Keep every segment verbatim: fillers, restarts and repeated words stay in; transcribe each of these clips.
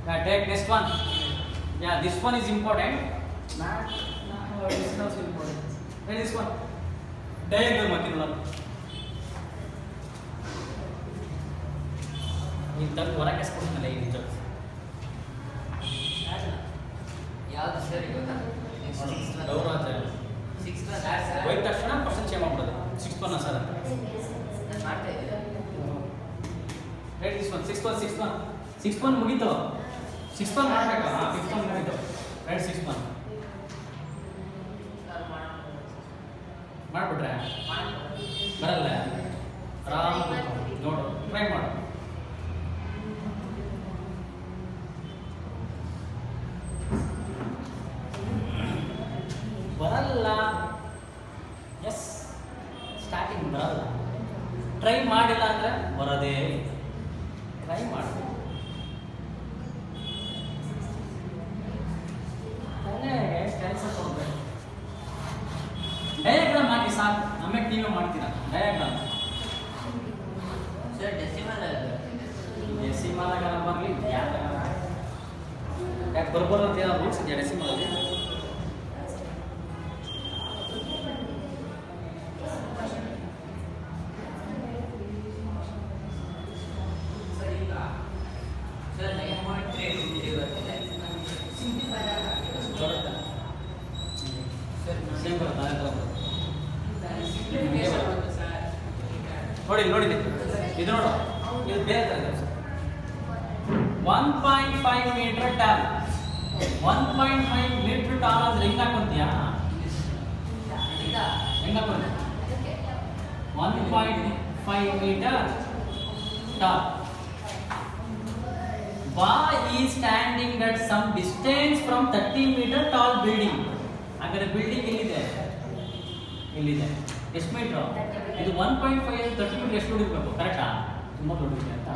Yeah, take next one. Yeah, this one is important. Not, no, this is also important. Then this one. Diagram makinula. ಇಂತ ಹೊರಗೆ ಸ್ಪೋರ್ಟ್ನಲ್ಲ ಈ result ಯಾವುದು sir ಗೊತ್ತಾ six ಗೌರವ six sir ಹೋಯ್ತ ತಕ್ಷಣ percent change ಮಾಡ್ಬಿಡೋದು ಸಿಕ್ಸ್ ಒನ್ ಸರ್ ಅಂತ ನಾನು ಮಾಡ್ತಾ ಇದ್ದೆ right this one six one six one six one ಮುಗೀತು ಸಿಕ್ಸ್ ಒನ್ ಮಾಡಬೇಕಾ ಫಿಫ್ತ್ ಒನ್ ಮುಗೀತು ರೈಟ್ ಸಿಕ್ಸ್ ಒನ್ ಮಾಡ್ಬಿಟ್ರೆ ಬರಲ್ಲ ಆರಾಮ್ ನೋಡು ಟ್ರೈ ಮಾಡು ಬರಲ್ಲ ಎಸ್ ಸ್ಟಾರ್ಟಿಂಗ್ ಬರಲ್ಲ ಟ್ರೈ ಮಾಡಿಲ್ಲ ಅಂದರೆ ಬರೋದೇ ಟ್ರೈ ಮಾಡಿ ತಲೆಗೆ ಕೆಲಸ ಕೊಡಬೇಕು ಡಯಾಗ್ರಾಮ್ ಮಾಡಿ ಸಾಕು ಆಮೇಲೆ ನೀವೇ ಮಾಡ್ತೀರಾ ಡಯಾಗ್ರಾಮ್ ಸರ್ ಡೆಸಿಮಲ್ ಡೆಸಿಮಲ್ ಆಗ ಬರಲಿ ಯಾಕೆ ಯಾಕೆ ಬರ್ಬಾರ್ದು ಅಂತ ಏನೋ ರೂಲ್ಸ್ ಇದೆಯಾ ಡೆಸಿಮಲಲ್ಲಿ ನೋಡಿ ನೋಡಿ ಇದು ನೋಡು ಇದು ಬೇರೆ ತರ ಇದೆ one point five metre tall one point five metre tall ಅಂದ್ರೆ ಹೆಂಗ್ ಹಾಕೊಂತೀಯಾ ಹೆಂಗ್ ಹಾಕೊಂತ one point five metre tall bar is standing at some distance from thirty meter tall building ಅಗರ ಬಿಲ್ಡಿಂಗ್ ಎಲ್ಲಿದೆ ಇಲ್ಲಿದೆ ಎಷ್ಟು ಮೀಟರ್ ಇದು one point five thirty metre ಎಷ್ಟು ಇರಬೇಕು ಕರೆಕ್ಟಾ ತುಂಬಾ ದೊಡ್ಡದಿದೆ ಅಂತ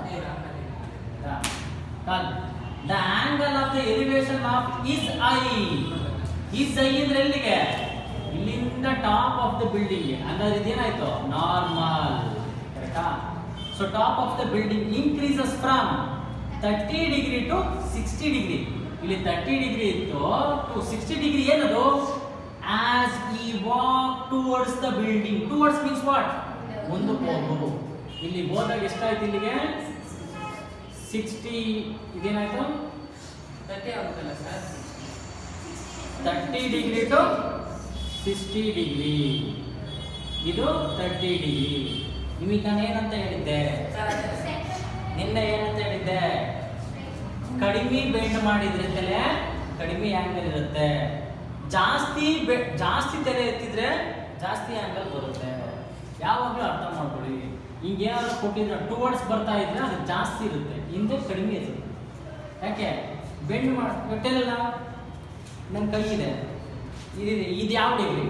tall the angle of the elevation of is I is I ಅಂದ್ರೆ ಎಲ್ಲಿಗೆ ಇಲ್ಲಿಂದ ಟಾಪ್ ಆಫ್ ದ ಬಿಲ್ಡಿಂಗ್ ಹಂಗಾದ್ರೆ ಇದೇನಾಯ್ತು ನಾರ್ಮಲ್ ಕರೆಕ್ಟಾ so top of the building increases from thirty degree to sixty degree ಇಲ್ಲಿ thirty degree ಇತ್ತು to sixty degree ಏನದು as we walk towards the building towards means what ಮುಂದಕ್ಕೆ ಹೋಗು ಇಲ್ಲಿ ಹೋದಾಗ ಎಷ್ಟಾಯ್ತು ಇಲ್ಲಿಗೆ sixty ಇದೇನಾಯ್ತು ಥರ್ಟಿ ಆಗುತ್ತಲ್ಲ sir thirty degree to sixty degree ಇದು thirty degree ನಿಮಗೆ ನಾನು ಏನಂತ ಹೇಳಿದ್ದೆ ನಿನ್ನೆ ಏನಂತ ಹೇಳಿದ್ದೆ ಕಡಿಮೆ ಬೆಂಡ್ ಮಾಡಿದ್ರೆ ತಲೆ ಕಡಿಮೆ ಆಂಗಲ್ ಇರುತ್ತೆ ಜಾಸ್ತಿ ಜಾಸ್ತಿ ತಲೆ ಎತ್ತಿದ್ರೆ ಜಾಸ್ತಿ ಆಂಗಲ್ ಬರುತ್ತೆ ಯಾವಾಗಲೂ ಅರ್ಥ ಮಾಡ್ಕೊಳ್ಳಿ ಈಗ ಏನಾದ್ರು ಕೊಟ್ಟಿದ್ರೆ ಟುವರ್ಡ್ಸ್ ಬರ್ತಾ ಇದ್ರೆ ಅದು ಜಾಸ್ತಿ ಇರುತ್ತೆ ಹಿಂದೆ ಕಡಿಮೆ ಇರುತ್ತೆ ಯಾಕೆ ಬೆಂಡ್ ಮಾಡಿ ಗೊತ್ತಿಲ್ಲ ನನ್ನ ಕೈ ಇದೆ ಇದಿದೆ ಇದು ಯಾವ degree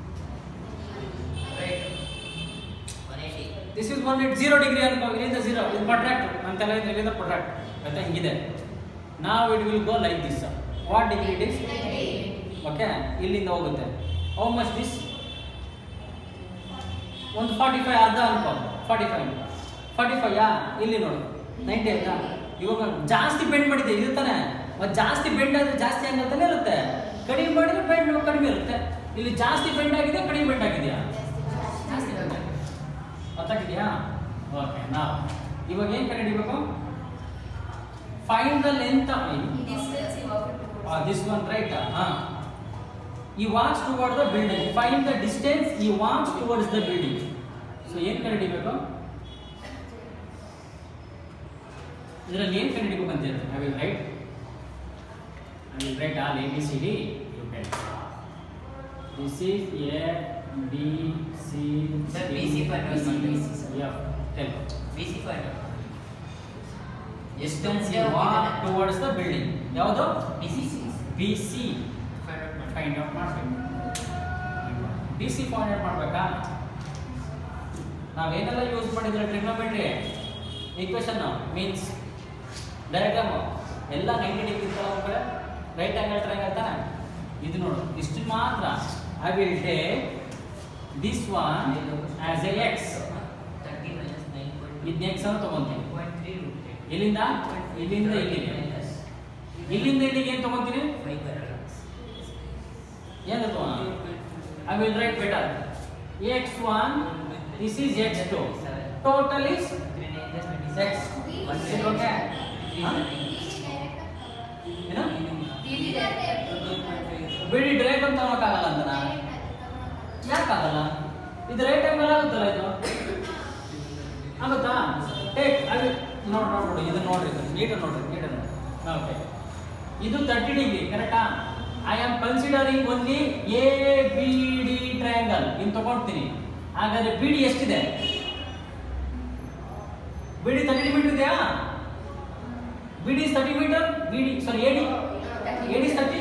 this is one eight zero degree ಅನ್ಕೋ ಇಲ್ಲಿಂದ ಜೀರೋ ಇದು ಪ್ರೊಟ್ರಾಕ್ಟ್ ಅಂತೆಲ್ಲ ಇದೆ ಇಲ್ಲಿಂದ ಪ್ರೊಟ್ರಾಕ್ಟ್ ಆಯ್ತಾ ಹಿಂಗಿದೆ ನಾವು it will go like this what degree it is okay ಇಲ್ಲಿಂದ ಹೋಗುತ್ತೆ ಹೌ ಮಚ್ ದಿಸ್ ಒಂದು ಫಾರ್ಟಿ ಫೈವ್ ಅರ್ಧ ಅನ್ಕೋ forty five forty five yeah ಇಲ್ಲಿ ನೋಡು ನೈಂಟಿ ಆಯ್ತಾ ಇವಾಗ ಜಾಸ್ತಿ ಬೆಂಡ್ ಮಾಡಿದ್ದೆ ಇದು ತಾನೆ ಮತ್ತು ಜಾಸ್ತಿ ಬೆಂಡ್ ಆದರೆ ಜಾಸ್ತಿ ಆಂಗಲ್ ತಾನೇ ಇರುತ್ತೆ ಕಡಿಮೆ ಮಾಡಿದ್ರೆ ಬೆಂಡ್ ಕಡಿಮೆ ಇರುತ್ತೆ ಇಲ್ಲಿ ಜಾಸ್ತಿ ಬೆಂಡ್ ಆಗಿದೆ ಕಡಿಮೆ ಬೆಂಡ್ ಆಗಿದೆಯಾ ಜಾಸ್ತಿ ಬೆಂಡ್ ಆಗಿದೆ ಗೊತ್ತಾಗಿದೆಯಾ ಓಕೆ ನಾವು ಇವಾಗ ಏನು ಕಂಡುಹಿಡಿಬೇಕು find the length of this one right ಹಾಂ he walks toward the building find the distance he walks towards the building so ಏನು ಕಂಡುಹಿಡಿಬೇಕು ಇದರಲ್ಲಿ ಏನು ಕಂಡುಹಿಡಿಬೇಕು ಅಂತ ಹೇಳ್ತಾರೆ I will write I will write all A B C D you can this is A B C Sir, B C for B C. Yeah, tell. B C for Distance you walk towards the building. ಯಾವುದು B C B C find out ಮಾಡಬೇಕು. B C find out ಮಾಡಬೇಕಾ? ನಾವು ಏನೆಲ್ಲ use ಮಾಡಿದ್ರೆ trigonometry equation means diagram ಎಲ್ಲ ninety degree ಇರ್ತಲ್ಲ ಒಂದು ಕಡೆ ರೈಟ್ ಆಂಗಲ್ ಟ್ರಯಾಂಗಲ್ ತಾನೆ ಇದು ನೋಡು ಇಷ್ಟು ಮಾತ್ರ I will take this one as a x thirty minus nine point ಇದು x ಅಂತ ತಗೊಂತೀನಿ point three root ಇಲ್ಲಿಂದ ಇಲ್ಲಿಂದ ಇಲ್ಲಿಗೆ ಇಲ್ಲಿಂದ ಇಲ್ಲಿಗೆ ಏನು ತಗೊಂತೀನಿ? ಫೈವ್ ಬರಲ್ಲ. ಏನು ತಗೋ? I will write better. x one, this is x two. Total is x. Is it okay? Huh? ಏನು? ಬಿಡಿ ಡ್ರೈವ್ ಅಂತ ತಗೋಕ್ಕಾಗಲ್ಲ ಅಂತ ಯಾಕಾಗಲ್ಲ? ಇದು ರೈಟ್ ಆಂಗಲ್ ಆಗುತ್ತಲ್ಲ ಇದು ಆಗುತ್ತಾ? ಟೇಕ್ ಅದು ನೋಡಿ ನೋಡಿ ನೋಡಿ ಇದು ನೋಡ್ರಿ ಇದು ನೀಟಾಗಿ ನೋಡ್ರಿ ನೀಟಾಗಿ ನೋಡಿ. ಓಕೆ, ಇದು ತರ್ಟಿ ಡಿಗ್ರಿ ಕರೆಕ್ಟಾ? I am considering only A B D triangle ಇನ್ನು ತಗೊಳ್ತೀನಿ. ಹಾಗಾದ್ರೆ ಬಿ ಡಿ ಎಷ್ಟಿದೆ? ಬಿ ಡಿ ತರ್ಟಿ ಮೀಟರ್ ಇದೆಯಾ? B D thirty metre, B D sorry A D A D thirty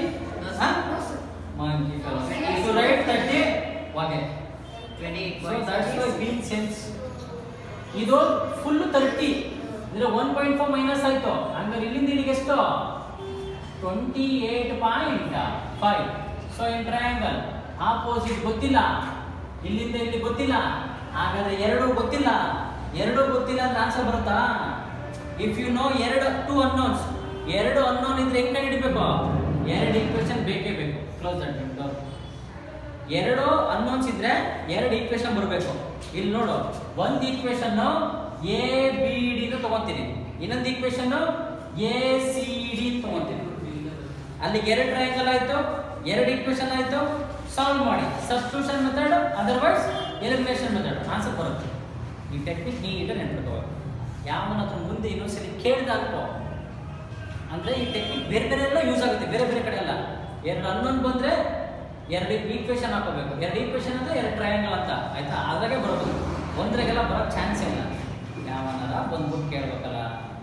so right thirty okay. So that's why being sense ಇದು full thirty ಅಂದ್ರೆ one point four minus ಆಯ್ತು. ಹಂಗಾರೆ ಇಲ್ಲಿಂದ ಇಲ್ಲಿಗೆ ಎಷ್ಟು? Twenty eight point five. So in triangle opposite ಗೊತ್ತಿಲ್ಲ, ಇಲ್ಲಿಂದ ಇಲ್ಲಿ ಗೊತ್ತಿಲ್ಲ, ಹಾಗಾದ್ರೆ ಎರಡು ಗೊತ್ತಿಲ್ಲ. ಎರಡು ಗೊತ್ತಿಲ್ಲ ಅಂದ್ರೆ ಆನ್ಸರ್ ಬರುತ್ತಾ? ಇಫ್ ಯು ನೋ ಎರಡು ಟೂ ಅನ್ನೋನ್ಸ್, ಎರಡು ಅನ್ನೋನ್ ಇದ್ರೆ ಹೆಂಗ್ ಕಂಡುಹಿಡಿಬೇಕು? ಎರಡು ಈಕ್ವೇಶನ್ ಬೇಕೇ ಬೇಕು. Close that window. ಎರಡು ಅನ್ನೋನ್ಸ್ ಇದ್ರೆ ಎರಡು ಈಕ್ವೇಶನ್ ಬರಬೇಕು. ಇಲ್ಲಿ ನೋಡು, ಒಂದು ಈಕ್ವೇಶನ್ ಎ ಬಿ ಡಿ ತಗೊಂತೀನಿ, ಇನ್ನೊಂದು ಈಕ್ವೇಶನ್ ಎ ಸಿ ಡಿ ತಗೊಂತೀನಿ. ಅಲ್ಲಿಗೆ ಎರಡು ಟ್ರಯಾಂಗಲ್ ಆಯ್ತು, ಎರಡು ಈಕ್ವೇಶನ್ ಆಯ್ತು. ಸಾಲ್ವ್ ಮಾಡಿ, substitution method otherwise elimination method, answer ಬರುತ್ತೆ. ಈ ಟೆಕ್ನಿಕ್ ನೀಟಾಗಿ ನೆನ್ಪಿಟ್ಕೋ. ಯಾವನ ಹತ್ರ ಮುಂದೆ ಇನ್ನೊಂದ್ಸರಿ ಕೇಳಿದ ಅನ್ಕೋ ಅಂದ್ರೆ ಈ ಟೆಕ್ನಿಕ್ ಬೇರೆ ಬೇರೆ ಎಲ್ಲ ಯೂಸ್ ಆಗುತ್ತೆ, ಬೇರೆ ಬೇರೆ ಕಡೆ ಎಲ್ಲ. ಎರಡು ಅನ್ನೊಂದು ಬಂದ್ರೆ ಎರಡು ಈಕ್ವೇಶನ್ ಹಾಕೋಬೇಕು. ಎರಡು ಈಕ್ವೇಶನ್ ಅಂದ್ರೆ ಎರಡು ಟ್ರಯಾಂಗಲ್ ಅಂತ ಆಯ್ತಾ? ಅದ್ರಾಗೆ ಬರೋದು, ಒಂದ್ರಾಗೆಲ್ಲ ಬರೋ ಚಾನ್ಸ್ ಇಲ್ಲ. ಯಾವನಾರ ಬಂದ್ಬಿಟ್ಟು ಕೇಳ್ಬೇಕಲ್ಲ,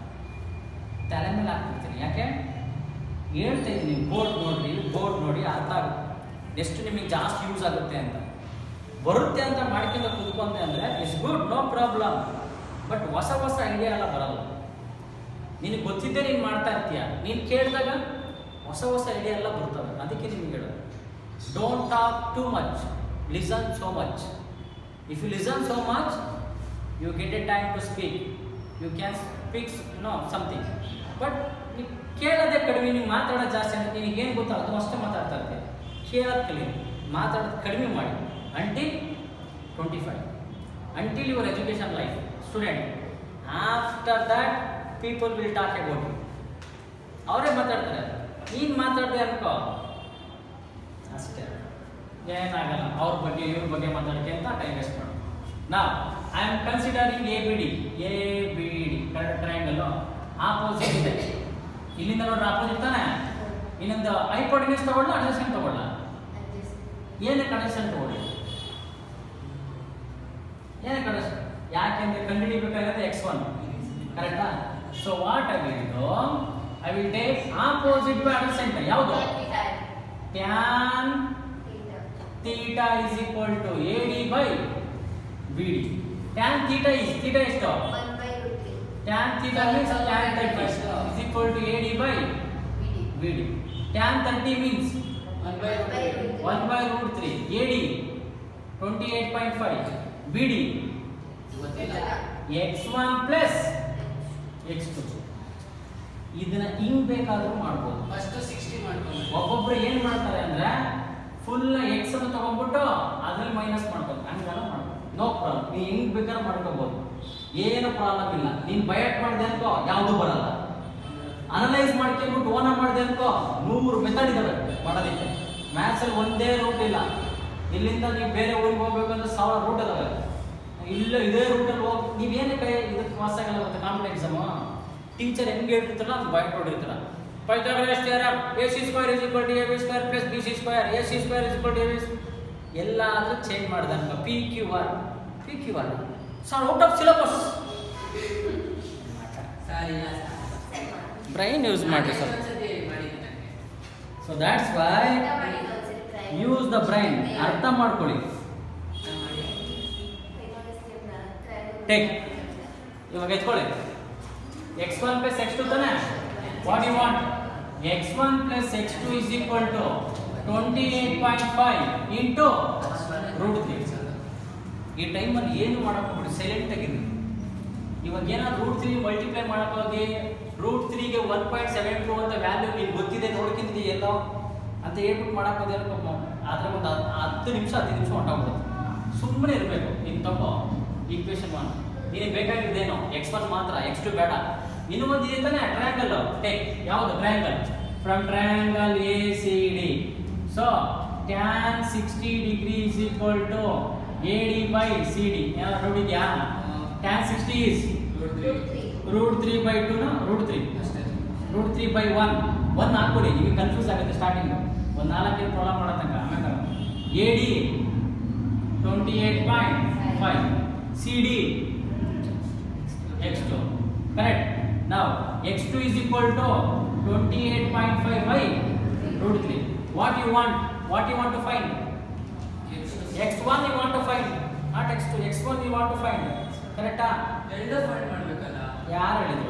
ತಲೆ ಮೇಲೆ ಹಾಕ್ತಿರ್ತೀನಿ. ಯಾಕೆ ಹೇಳ್ತಾ ಇದ್ದೀನಿ? ಬೋರ್ಡ್ ನೋಡ್ರಿ, ಬೋರ್ಡ್ ನೋಡಿ ಅರ್ಥ ಆಗುತ್ತೆ, ಎಷ್ಟು ನಿಮಗೆ ಜಾಸ್ತಿ ಯೂಸ್ ಆಗುತ್ತೆ ಅಂತ. ಬರುತ್ತೆ ಅಂತ ಮಾಡ್ಕೊಂಡು ಕುತ್ಕೊಂಡೆ ಅಂದರೆ it's good, no problem. But ಹೊಸ ಹೊಸ ಐಡಿಯಾ ಎಲ್ಲ ಬರಲ್ಲ. ನಿನಗೆ ಗೊತ್ತಿದ್ದೇ ನೀನು ಮಾಡ್ತಾ ಇರ್ತೀಯ, ನೀನು ಕೇಳಿದಾಗ ಹೊಸ ಹೊಸ ಐಡಿಯಾ ಎಲ್ಲ ಬರ್ತವೆ. ಅದಕ್ಕೆ ನಿಮ್ಗೆ ಹೇಳೋದು, don't talk too much, listen so much. If you listen so much you get a time to speak, you can speak no something. But ನೀವು ಕೇಳೋದೇ ಕಡಿಮೆ, ನೀವು ಮಾತಾಡೋದು ಜಾಸ್ತಿ ಅಂದರೆ ನಿನಗೆ ಏನು ಗೊತ್ತಾಗೋದು ಅಷ್ಟೇ ಮಾತಾಡ್ತಾ ಇರ್ತೀವಿ. ಕೇಳೋದು ಕಲಿಮೆ, ಮಾತಾಡೋದು ಕಡಿಮೆ ಮಾಡಿ. Until twenty five, until your education life student. After that people will talk about you. ಅವರೇ ಮಾತಾಡ್ತಾರೆ, ನೀನು ಮಾತಾಡಿದೆ ಅನ್ಕೋ ಅಷ್ಟೇ, ಏನಾಗಲ್ಲ. ಅವ್ರ ಬಗ್ಗೆ ಇವ್ರ ಬಗ್ಗೆ ಮಾತಾಡೋಕ್ಕೆ ಅಂತ ಟೈಮ್ ವೇಸ್ಟ್ ಮಾಡು. ನಾವು I am considering A B D. A B D correct triangle opposite ಇದೆ. ಇಲ್ಲಿಂದ ನೋಡ್ರೆ ಆಪೋಸಿಟ್ ತಾನೆ. ಇನ್ನೊಂದು ಹೈಪೋಟೆನ್ಯೂಸ್ ತಗೊಳ್ಳ, ಅಡ್ಜಸೆಂಟ್ ತಗೊಳ್ಳ? ಏನಕ್ಕೆ ಅಡ್ಜಸೆಂಟ್ ತಗೊಳ್ಳಿ? ಏನಕ್ಕೆ ಅಡ್ಜಸೆಂಟ್? ಯಾಕೆಂದ್ರೆ ಕಂಡುಹಿಡಿಬೇಕಾಗಿರೋದು ಎಕ್ಸ್ ಒನ್ ಕರೆಕ್ಟಾ? So what I will do, I will take opposite by adjacent. ಯಾವುದು? Tan theta is equal to A D by B D. Tan theta is theta ಎಷ್ಟು? Tan theta means tan thirty is equal to A D by B D. Tan thirty means one by root three. A D twenty eight point five, B D X one plus X two. ಇದನ್ನ ಹಿಂಗ್ ಬೇಕಾದ್ರೂ ಮಾಡ್ಬೋದು. First sixty ಮಾಡ್ಬೋದು. ಒಬ್ಬೊಬ್ರು ಏನ್ ಮಾಡ್ತಾರೆ ಅಂದ್ರೆ full X ಅನ್ನು ತಗೊಂಡ್ಬಿಟ್ಟು ಅದ್ರಲ್ಲಿ ಮೈನಸ್ ಮಾಡ್ಬೋದು. ಹಂಗಾರ ಮಾಡ್ಬೋದು, ನೋ ಪ್ರಾಬ್ಲಮ್. ನೀ ಹೆಂಗ್ ಬೇಕಾದ್ರೂ ಮಾಡ್ಕೋಬಹುದು, ಏನು ಪ್ರಾಬ್ಲಮ್ ಇಲ್ಲ. ನೀನ್ ಬಯಟ್ ಮಾಡಿದೆ ಅನ್ಕೋ ಯಾವುದು ಬರಲ್ಲ. ಅನಲೈಸ್ ಮಾಡ್ಕೊಂಡ್ಬಿಟ್ಟು ಓನ ಮಾಡಿದೆ ಅನ್ಕೋ ನೂರು ಮೆಥಡ್ ಇದಾವೆ ಮಾಡೋದಕ್ಕೆ. ಮ್ಯಾಥ್ಸ್ ಅಲ್ಲಿ ಒಂದೇ ರೂಟ್ ಇಲ್ಲ. ಇಲ್ಲಿಂದ ನೀವು ಬೇರೆ ಊರಿಗೆ ಹೋಗ್ಬೇಕಂದ್ರೆ ಸಾವಿರ ರೂಟ್ ಇದಾವೆ. ಇಲ್ಲ ಇದೇ ರೂಟಲ್ಲಿ ಹೋಗಿ ನೀವೇನೇ ಕೈ ಇದಕ್ಕೆ ಪಾಸ್ ಆಗಲ್ಲ. ಮತ್ತೆ ಕಾಂಪಿಟೇಟಿವ್ ಎಕ್ಸಾಮು ಟೀಚರ್ ಹೆಂಗೆ ಹೇಳ್ತಿರ್ತಾರಲ್ಲ ಅದು ಬಯಟ್ ಹೊಡಿರ್ತಾರ. Pythagoras theorem A C square is equal to A B square plus B C square, A C square is equal to A B ಎಲ್ಲ ಆದ್ರೂ ಚೇಂಜ್ ಮಾಡಿದೆ ಅನ್ಕೋ. P Q R P Q R sir out of syllabus. Brain use ಮಾಡಿ sir. So that's why use the brain. ಅರ್ಥ ಮಾಡ್ಕೊಳ್ಳಿ. Take ಇವಾಗ ಎತ್ಕೊಳ್ಳಿ. X one plus X two ತಾನೆ. What you want? X one plus X two is equal to twenty eight point five into root three. ಈ ಟೈಮಲ್ಲಿ ಏನು ಮಾಡಕ್ಕೆ ಹೋಗ್ಬಿಡಿ, ಸೈಲೆಂಟ್ ಆಗಿರಿ. ಇವಾಗ ಏನಾದ್ರು ರೂಟ್ ತ್ರೀ ಮಲ್ಟಿಪ್ಲೈ ಮಾಡಕ್ಕೆ ಹೋಗಿ ರೂಟ್ ತ್ರೀಗೆ ಒನ್ ಪಾಯಿಂಟ್ ಸೆವೆನ್ ಟು ಅಂತ ವ್ಯಾಲ್ಯೂ ನಿಮ್ಗೆ ಗೊತ್ತಿದೆ ನೋಡ್ಕಿಂತಿದೆ ಎಲ್ಲೋ ಅಂತ ಹೇಳ್ಬಿಟ್ಟು ಮಾಡೋಕ್ಕೋದೇ ಆದರೆ ಒಂದು ಹತ್ತು ನಿಮಿಷ ಹತ್ತು ನಿಮಿಷ ಹೊಂಟೋಗ್ಬಿಡುತ್ತೆ. ಸುಮ್ಮನೆ ಇರಬೇಕು. ನೀನು ತಗೋ ಈಕ್ವೇಷನ್ ಒನ್, ನಿನಗೆ ಬೇಕಾಗಿದ್ದೇನೋ ಎಕ್ಸ್ ಒನ್ ಮಾತ್ರ, ಎಕ್ಸ್ ಟು ಬೇಡ. ಇನ್ನೂ ಒಂದು ಇದೆ ತಾನೆ ಟ್ರಯಾಂಗಲ್. ಟೇಕ್ ಯಾವುದು triangle? From triangle A C D. So tan sixty degree is equal to A D by C D. ಯಾರು ನೋಡಿದ್ಯಾ? Tan sixty is root three by two ನ root three root three by one one ಹಾಕ್ಬಿಡಿ. ನಿಮಗೆ confuse ಆಗುತ್ತೆ starting. ಒಂದು ನಾಲ್ಕೈದು problem ಮಾಡೋ ತನಕ. ಆಮೇಲೆ A D twenty eight point five, C D X two. Correct. ನಾವು X two is equal to twenty eight point five by root three. What you want? What you want to find? X one you want to find, not X two. X one you want to find. ಕರೆಕ್ಟಾ? ಎರಡು find ಮಾಡಬೇಕಲ್ಲ. ಯಾರು ಹೇಳಿದ್ರು?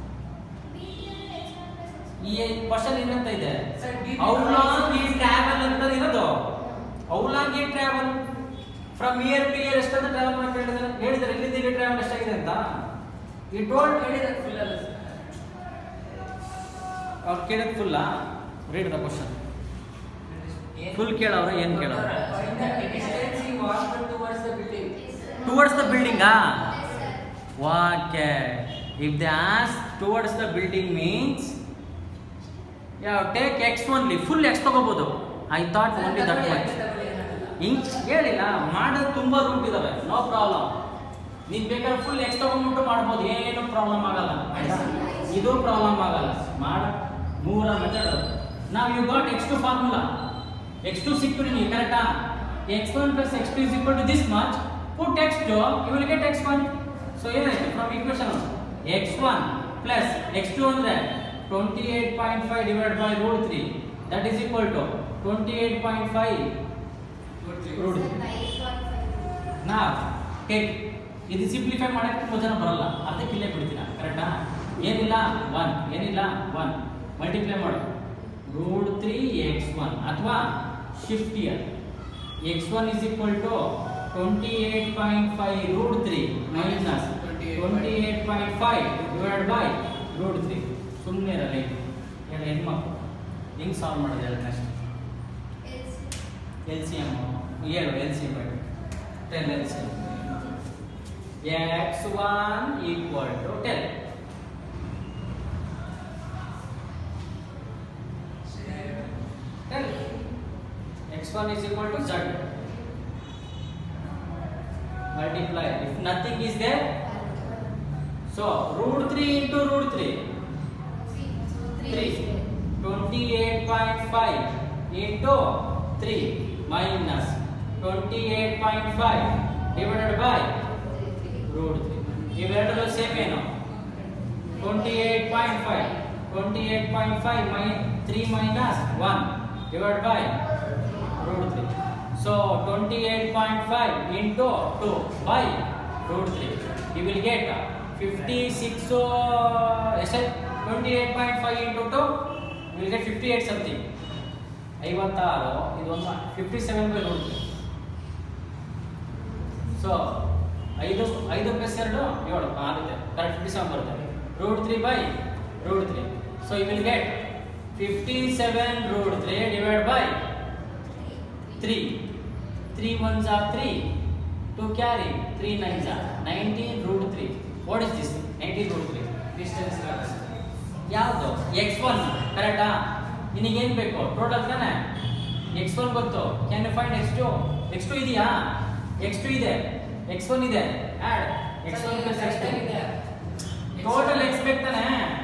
ಈ question ಏನಂತ ಇದೆ? How long he travel ಅಂತ ಇರೋದು. How long he travel from here to here ಎಷ್ಟಂತ ಟ್ರಾವೆಲ್ ಮಾಡಿ ಹೇಳಿದ್ರೆ ಹೇಳಿದ್ರೆ ಎಲ್ಲಿಂದ ಇಲ್ಲಿ ಟ್ರಾವೆಲ್ ಎಷ್ಟಾಗಿದೆ ಅಂತ ಈ ಟೋಲ್ ಹೇಳಿದ ಫುಲ್ ಅಲ್ಲ ಸರ್. ಅವ್ರು ಕೇಳಿದ ಫುಲ್ಲಾ? Read the question. ಫುಲ್ ಕೇಳವ್ರ ಏನು ಕೇಳವ್ರ? ಟುವರ್ಡ್ಸ್ ದ ಬಿಲ್ಡಿಂಗಾ? Okay. If they ask towards the building means ಯಾವ take X only. Full X ತಗೋಬಹುದು. I thought only that much. ಹಿಂಗ್ ಹೇಳಿಲ್ಲ. ಮಾಡೋದು ತುಂಬಾ ರೂಟ್ ಇದಾವೆ, ನೋ ಪ್ರಾಬ್ಲಮ್. ನೀನ್ ಬೇಕಾದ್ರೆ ಫುಲ್ ಎಕ್ಸ್ ತಗೊಂಡ್ಬಿಟ್ಟು ಮಾಡ್ಬೋದು, ಏನು ಪ್ರಾಬ್ಲಮ್ ಆಗಲ್ಲ. ಇದು ಪ್ರಾಬ್ಲಮ್ ಆಗಲ್ಲ. ಮಾಡ ಮೂರ ಮೆಥಡ್. ನಾವು you got X two formula. X two ಸಿಕ್ತು ನಿಮಗೆ. ಕರೆಕ್ಟಾ? X one plus X two is equal to this much. Put X two, you will get X one. So ಏನಾಯ್ತು? From equation X one plus X two ಅಂದ್ರೆ twenty eight point five divide by root three, that is equal to twenty eight point five root three. ನಾ take ಇದು simplify ಮಾಡಕ್ಕೆ ತುಂಬ ಜನ ಬರಲ್ಲ, ಅದಕ್ಕೆ ಇಲ್ಲೇ ಬಿಡ್ತೀನ. ಕರೆಕ್ಟಾ? ಏನಿಲ್ಲ ಒನ್, ಏನಿಲ್ಲ ಒನ್, ಮಲ್ಟಿಪ್ಲೈ ಮಾಡು ರೂಟ್ ತ್ರೀ ಎಕ್ಸ್ ಒನ್ ಅಥವಾ shift here. X one is equal to twenty eight point five root three minus twenty eight point five divide by root three. ಸುಮ್ಮನೆ ಇರಲಿ. ಹೇಳಿ ಹೆಣ್ಮಕ್ಳು ಹೆಂಗೆ ಸಾಲ್ವ್ ಮಾಡೋದು ಹೇಳಿ ನೆಕ್ಸ್ಟ್? ಎಲ್ ಸಿ ಎಮ್ ಹೇಳು. L C M ಹೇಳಿ. Ten L C M X one equal to ten. Ten X one is equal to z. Multiply if nothing is there. So root three into root three, three. twenty-eight point five into three minus twenty-eight point five divided by root three. ಇವೆರಡರ same ಏನು? twenty-eight point five. twenty-eight point five minus three minus one divided by root three. So twenty-eight point five into two by root three. You will get fifty-six. So twenty-eight point five into two, you will get fifty-eight something. ಐವತ್ತಾರು. ಇದು ಒಂದು fifty-seven by root three. So ಐದು ಐದು plus ಎರಡು ಏಳು ಆಗುತ್ತೆ. Correct fifty-seven ಬರುತ್ತೆ. Root three by root three. So you will get fifty-seven root three divided by three. three ones are three. two carry. three nines are nineteen root three. What is this? nineteen root three. Distance class. ಯಾವುದು? X one. ಕರೆಕ್ಟಾ? ನಿನಗೆ ಏನು ಬೇಕು? Total ತಾನೆ. X one ಗೊತ್ತು. Can you find X two? X two ಇದೆಯಾ? X two ಇದೆ. X one ಇದೆ. Add X one plus X two ಇದೆ. ಟೋಟಲ್ ಎಕ್ಸ್ ಬೇಕು ತಾನೆ.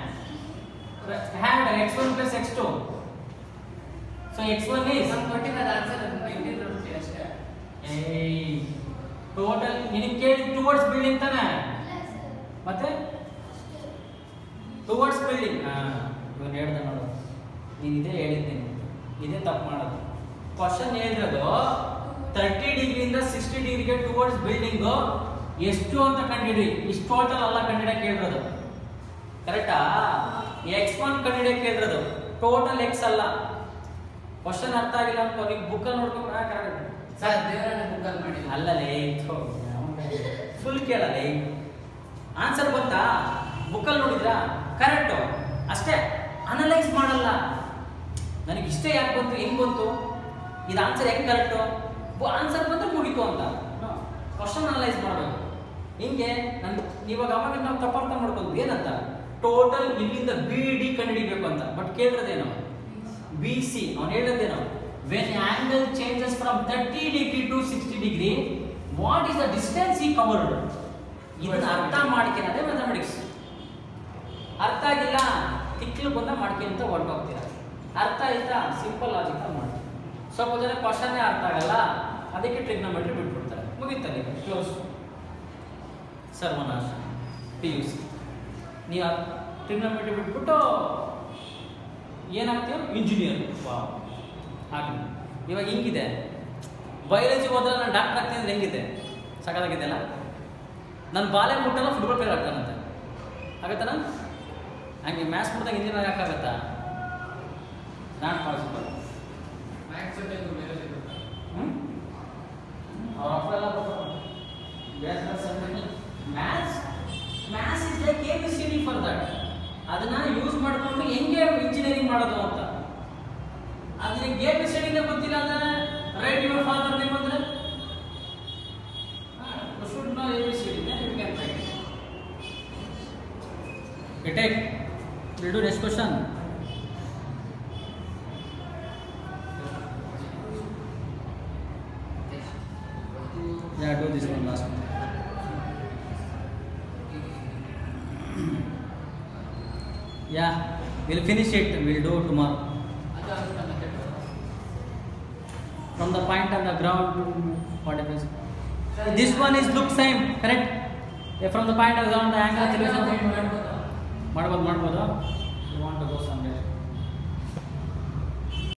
Add X one plus X two. So X one is ನಮ್ಮ ಕೊಟ್ಟಿರೋದು answer nineteen root three ಅಷ್ಟೇ. ಏಯ್ ಟೋಟಲ್ ನಿನಗೆ ಕೇಳಿ ಟುವರ್ಡ್ಸ್ ಬಿಲ್ಡಿಂಗ್ ತಾನೆ. ಮತ್ತೆ ಟುವರ್ಡ್ಸ್ ಬಿಲ್ಡಿಂಗ್. ಹಾ ಇವನು ಹೇಳ್ದೆ ನೋಡು. ನೀನು ಇದೇ ಹೇಳಿದ್ದೀನಿ. ಇದೇ ತಪ್ಪು ಮಾಡೋದು. ಕ್ವಶನ್ ಹೇಳಿರೋದು ತರ್ಟಿ ಡಿಗ್ರಿಯಿಂದ ಸಿಕ್ಸ್ಟಿ ಡಿಗ್ರಿಗೆ ಟುವರ್ಡ್ಸ್ ಬಿಲ್ಡಿಂಗು ಎಷ್ಟು ಅಂತ ಕಂಡಿಡಿ. ಇಷ್ಟು ಟೋಟಲ್ ಅಲ್ಲ ಕಂಡಿಡಕ್ಕೆ ಹೇಳಿರೋದು. ಕರೆಕ್ಟಾ? ಎಕ್ಸ್ ಒನ್ ಕಂಡಿಡಕ್ಕೆ ಹೇಳಿರೋದು. ಟೋಟಲ್ ಎಕ್ಸ್ ಅಲ್ಲ. ಕ್ವಶನ್ ಅರ್ಥ ಆಗಿಲ್ಲ ಅಂತ ನೀವು ಬುಕ್ಕಲ್ಲಿ ನೋಡ್ಕೊಂಡು ಕರೆಕ್ಟ್ ಸರ್ ದೇವರನ್ನ ಬುಕ್ಕಲ್ಲಿ ಮಾಡಿ ಅಲ್ಲಲೇ ಫುಲ್ ಕೇಳಲೇ. ಆನ್ಸರ್ ಬಂತಾ? ಬುಕ್ಕಲ್ಲಿ ನೋಡಿದ್ರಾ? ಕರೆಕ್ಟು ಅಷ್ಟೇ, ಅನಲೈಸ್ ಮಾಡಲ್ಲ. ನನಗೆ ಇಷ್ಟೇ ಯಾಕೆ ಬಂತು, ಹೆಂಗೆ ಬಂತು, ಇದು ಆನ್ಸರ್ ಹೆಂಗೆ ಕರೆಕ್ಟು, ಆನ್ಸರ್ ಬಂದ್ರೆ ಮುಗೀತು ಅಂತ ಕ್ವಶನ್ ಅನಲೈಸ್ ಮಾಡಬೇಕು. ಹಿಂಗೆ ನನ್ ಇವಾಗ ಅವಾಗ ನಾವು ತಪ್ಪಾರ್ಥ ಮಾಡ್ಕೊಂಡು ಏನಂತ ಟೋಟಲ್ ಇಲ್ಲಿಂದ ಬಿ ಡಿ ಕಂಡುಹಿಡಿಬೇಕು ಅಂತ. ಬಟ್ ಕೇಳಿರೋದೇನು ಬಿ ಸಿ, ಅವ್ನು ಹೇಳೋದೇನು when angle changes from thirty degree to sixty degree what is the distance he covered. ಇದನ್ನ ಅರ್ಥ ಮಾಡ್ಕೊಳ್ಳೋದೇ ಮ್ಯಾಥಮೆಟಿಕ್ಸ್. ಅರ್ಥ ಆಗಿಲ್ಲ ತಿಕ್ಲು ಬಂದ ಮಾಡ್ಕೆ ಅಂತ ಹೊರಟೋಗ್ತೀರ. ಅರ್ಥ ಆಯ್ತಾ ಸಿಂಪಲ್ ಲಾಜಿಕಲ್ ಮಾಡಿ. ಸ್ವಲ್ಪ ಜನ ಕ್ವಶನ್ನೇ ಅರ್ಥ ಆಗಲ್ಲ, ಅದಕ್ಕೆ ಟ್ರಿಗ್ನೋಮೆಟ್ರಿ ಬಿಟ್ಬಿಡ್ತಾರೆ, ಮುಗಿತಲ್ಲಿ ಕ್ಲೋಸ್. ಸರ್ವನಾಶ ಪಿ ಯು ಸಿ. ನೀವು ಟ್ರಿಗ್ನೋಮೆಟ್ರಿ ಬಿಟ್ಬಿಟ್ಟು ಏನಾಗ್ತೀವಿ ಇಂಜಿನಿಯರ್. ವಾ ಹಾಗೆ ಇವಾಗ ಹಿಂಗಿದೆ. ಬಯಾಲಜಿ ಹೋದ್ರೆ ನಾನು ಡಾಕ್ಟರ್ ಆಗ್ತೀನಿ ಅಂದ್ರೆ ಹೆಂಗಿದೆ, ಸಕಾಲಾಗಿದೆಯಲ್ಲ. ನನ್ನ ಬಾಲೆ ಮುಟ್ಟಲ್ಲ ಫುಟ್ಬಾಲ್ ಪ್ಲೇಯರ್ ಆಗ್ತಾನಂತೆ, ಆಗತ್ತಾನ? ಹಂಗೆ ಮ್ಯಾಥ್ಸ್ ಮುಟ್ಟಾಗ ಇಂಜಿನಿಯರ್ ಯಾಕಾಗತ್ತಾ? Not possible. ಮ್ಯಾಥ್ಸ್ ಜೊತೆ ಬೇರೆ ಹ್ಞೂ ಅವ್ರ ಅಪ್ಪ ಎಲ್ಲ maths maths is like A B C D for that. ಅದನ್ನ ಯೂಸ್ ಮಾಡಿಕೊಂಡು ಹೆಂಗೆ ಇಂಜಿನಿಯರಿಂಗ್ ಮಾಡೋದು ಅಂತ. ಅದನ್ನ ಎ ಬಿ ಸಿ ಡಿನೇ ಗೊತ್ತಿಲ್ಲ ಅಂದ್ರೆ ರೈಟ್ ಯುವರ್ ಫಾದರ್ ನೇಮ್ ಅಂದ್ರೆ should know A B C D, then you can write it. Okay, take. We'll do next question. Yeah, do this one last one. Yeah, we'll finish it. We'll do tomorrow. From the point on the ground to whatever. This one is look same, correct? Yeah, from the point of the ground, the angle. ಮಾಡ್ಬೋದು ಮಾಡ್ಬೋದು ಮಾಡ್ಬೋದು